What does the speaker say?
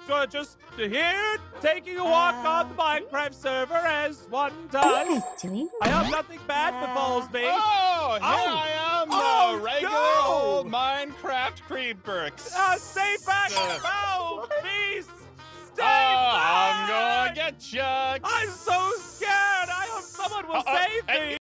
just here taking a walk on the Minecraft server as one does. What are you guys doing? I hope nothing bad befalls me. Oh, here I am, Oh, regular no. old Minecraft creeper. Stay back! No! Please! Stay I'm back! gonna get you. I'm so scared! I hope someone will save me!